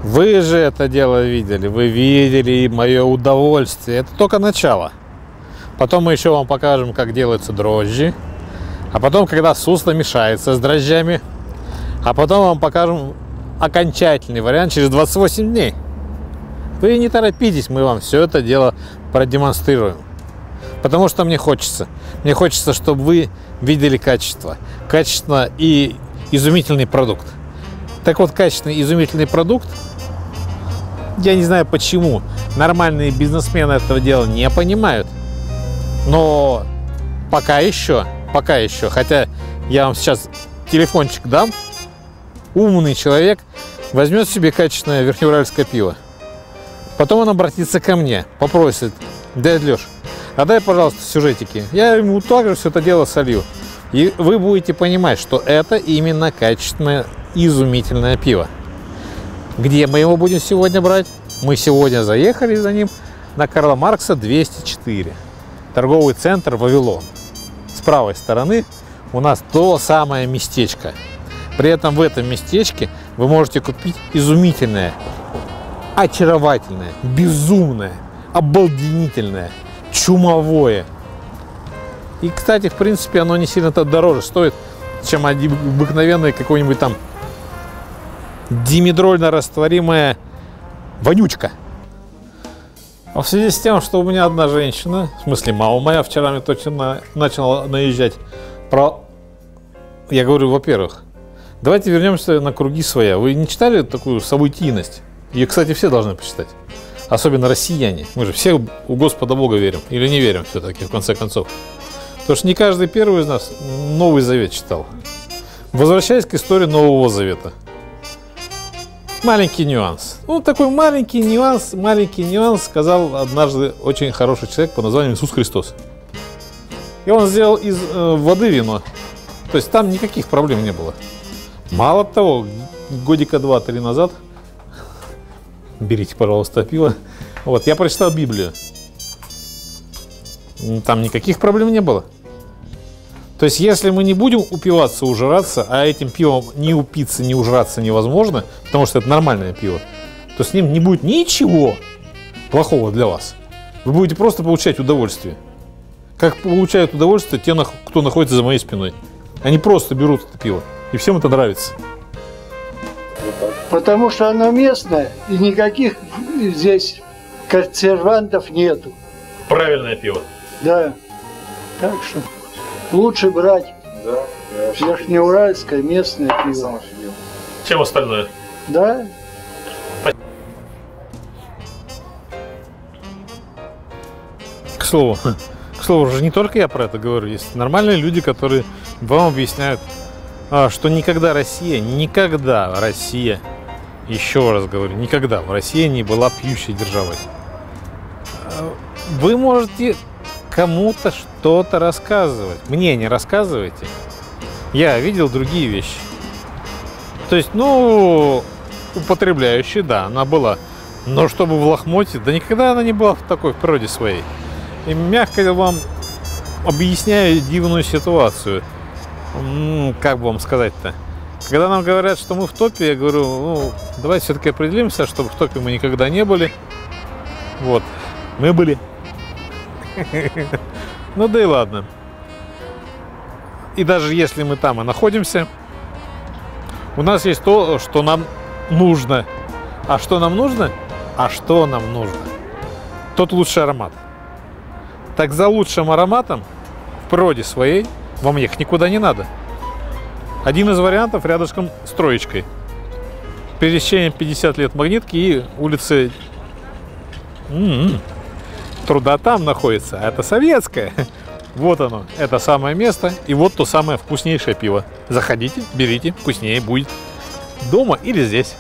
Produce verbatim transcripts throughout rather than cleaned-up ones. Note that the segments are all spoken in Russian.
Вы же это дело видели, вы видели мое удовольствие. Это только начало. Потом мы еще вам покажем, как делаются дрожжи. А потом, когда сусло мешается с дрожжами. А потом вам покажем окончательный вариант через двадцать восемь дней. Вы не торопитесь, мы вам все это дело продемонстрируем. Потому что мне хочется. Мне хочется, чтобы вы видели качество. Качество и изумительный продукт. Так вот, качественный изумительный продукт, я не знаю почему, нормальные бизнесмены этого дела не понимают. Но пока еще, пока еще, хотя я вам сейчас телефончик дам, умный человек возьмет себе качественное верхнеуральское пиво. Потом он обратится ко мне, попросит: дядя Леш, а дай, пожалуйста, сюжетики. Я ему также все это дело солью. И вы будете понимать, что это именно качественное, изумительное пиво. Где мы его будем сегодня брать? Мы сегодня заехали за ним на Карла Маркса двести четыре. Торговый центр «Вавилон». С правой стороны у нас то самое местечко. При этом в этом местечке вы можете купить изумительное, очаровательное, безумное, обалденительное, чумовое. И, кстати, в принципе, оно не сильно-то дороже стоит, чем обыкновенный какой-нибудь там димедрольно растворимая вонючка. А в связи с тем, что у меня одна женщина, в смысле мама моя, вчера мне точно на, начала наезжать про... Я говорю, во-первых, давайте вернемся на круги своя. Вы не читали такую событийность? Ее, кстати, все должны почитать. Особенно россияне. Мы же все у Господа Бога верим. Или не верим все-таки, в конце концов. Потому что не каждый первый из нас Новый Завет читал. Возвращаясь к истории Нового Завета. Маленький нюанс. Ну, такой маленький нюанс, маленький нюанс сказал однажды очень хороший человек по названию Иисус Христос. И он сделал из э, воды вино. То есть там никаких проблем не было. Мало того, годика два-три назад, берите, пожалуйста, пиво. Вот, я прочитал Библию. Там никаких проблем не было. То есть, если мы не будем упиваться, ужираться, а этим пивом не упиться, не ужраться невозможно, потому что это нормальное пиво, то с ним не будет ничего плохого для вас. Вы будете просто получать удовольствие. Как получают удовольствие те, кто находится за моей спиной. Они просто берут это пиво, и всем это нравится. Потому что оно местное, и никаких здесь консервантов нету. Правильное пиво. Да. Так что лучше брать да, верхнеуральское местное пиво. Чем остальное? Да. К слову, к слову, же не только я про это говорю. Есть нормальные люди, которые вам объясняют, что никогда Россия, никогда Россия, еще раз говорю, никогда в России не была пьющей державой. Вы можете кому-то что-то рассказывать. Мне не рассказывайте. Я видел другие вещи. То есть, ну, употребляющая, да, она была. Но чтобы в лохмоте, да никогда она не была в такой в природе своей. И мягко вам объясняю дивную ситуацию. М-м, как бы вам сказать-то? Когда нам говорят, что мы в топе, я говорю, ну, давайте все-таки определимся, чтобы в топе мы никогда не были. Вот. Мы были. Ну да и ладно. И даже если мы там и находимся, у нас есть то, что нам нужно. А что нам нужно? А что нам нужно? Тот лучший аромат. Так за лучшим ароматом в природе своей вам ехать никуда не надо. Один из вариантов рядышком с Троечкой. Пересечение пятьдесят лет Магнитки и улицы М-м-м. Труда там находится, а это советское. Вот оно, это самое место. И вот то самое вкуснейшее пиво. Заходите, берите, вкуснее будет. Дома или здесь.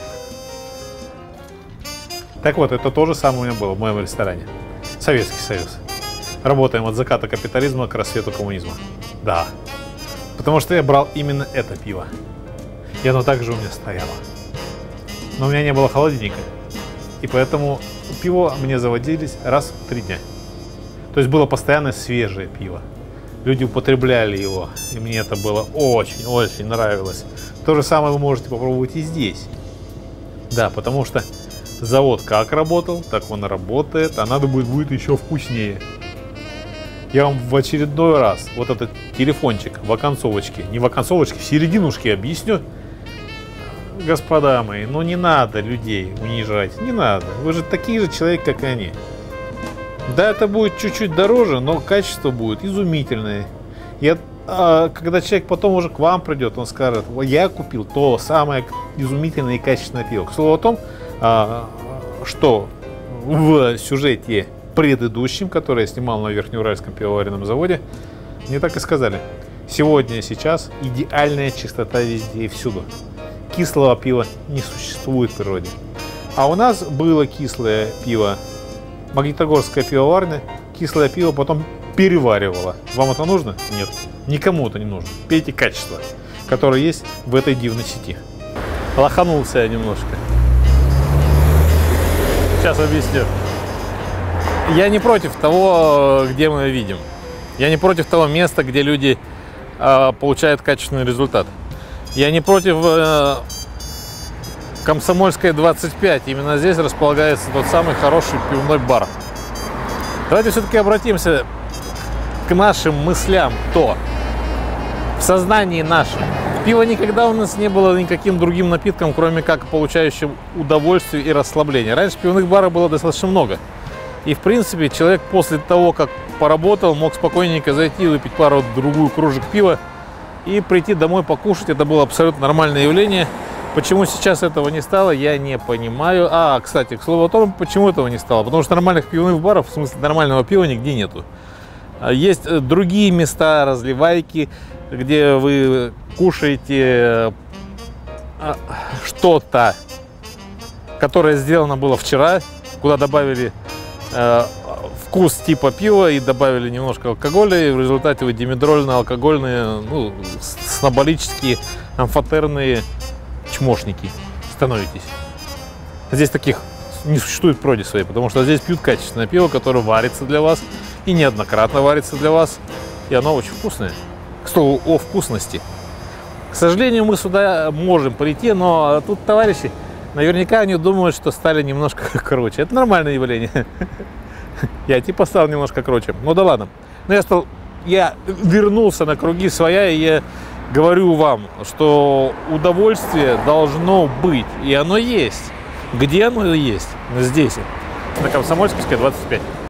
Так вот, это то же самое у меня было в моем ресторане. Советский Союз. Работаем от заката капитализма к рассвету коммунизма. Да. Потому что я брал именно это пиво. И оно также у меня стояло. Но у меня не было холодильника. И поэтому пиво мне заводились раз в три дня. То есть было постоянно свежее пиво. Люди употребляли его. И мне это было очень-очень нравилось. То же самое вы можете попробовать и здесь. Да, потому что завод как работал, так он работает, а надо будет, будет еще вкуснее. Я вам в очередной раз вот этот телефончик в оконцовочке, не в оконцовочке, в серединушке объясню. Господа мои, ну не надо людей унижать, не надо. Вы же такие же человек, как и они. Да, это будет чуть-чуть дороже, но качество будет изумительное. Я, а, когда человек потом уже к вам придет, он скажет: я купил то самое изумительное и качественное пиво. К слову о том, а, что в сюжете предыдущем, который я снимал на Верхнеуральском пивоваренном заводе, мне так и сказали: сегодня, сейчас идеальная чистота везде и всюду. Кислого пива не существует в природе. А у нас было кислое пиво, Магнитогорская пивоварня, кислое пиво потом переваривала. Вам это нужно? Нет. Никому это не нужно. Пейте качество, которое есть в этой дивной сети. Лоханулся я немножко. Сейчас объясню. Я не против того, где мы видим. Я не против того места, где люди э, получают качественный результат. Я не против э, Комсомольской двадцать пять. Именно здесь располагается тот самый хороший пивной бар. Давайте все-таки обратимся к нашим мыслям. То в сознании нашем пиво никогда у нас не было никаким другим напитком, кроме как получающим удовольствие и расслабление. Раньше пивных баров было достаточно много. И в принципе человек после того, как поработал, мог спокойненько зайти, выпить пару-другую кружек пива и прийти домой покушать. Это было абсолютно нормальное явление. Почему сейчас этого не стало, я не понимаю. А, кстати, к слову о том, почему этого не стало. Потому что нормальных пивных баров, в смысле нормального пива, нигде нету. Есть другие места, разливайки, где вы кушаете что-то, которое сделано было вчера, куда добавили э, вкус типа пива и добавили немножко алкоголя, и в результате вы димедрольно-алкогольные, ну, сноболические, амфотерные чмошники становитесь. Здесь таких не существует в природе своей, потому что здесь пьют качественное пиво, которое варится для вас и неоднократно варится для вас, и оно очень вкусное. К слову о вкусности. К сожалению, мы сюда можем прийти, но тут товарищи наверняка они думают, что стали немножко круче. Это нормальное явление. Я типа стал немножко круче. Ну да ладно. Но я стал, я вернулся на круги своя, и я говорю вам, что удовольствие должно быть, и оно есть. Где оно есть? Здесь, на Комсомольской двадцать пять.